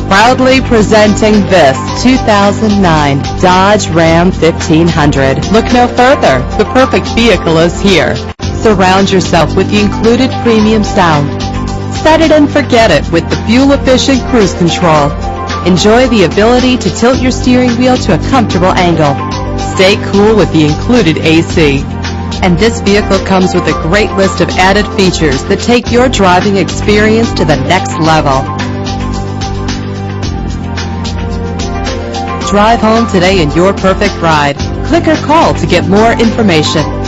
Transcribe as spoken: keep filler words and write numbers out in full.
Proudly presenting this two thousand nine Dodge Ram fifteen hundred. Look no further, the perfect vehicle is here. Surround yourself with the included premium sound. Set it and forget it with the fuel-efficient cruise control. Enjoy the ability to tilt your steering wheel to a comfortable angle. Stay cool with the included A C. And this vehicle comes with a great list of added features that take your driving experience to the next level. Drive home today in your perfect ride. Click or call to get more information.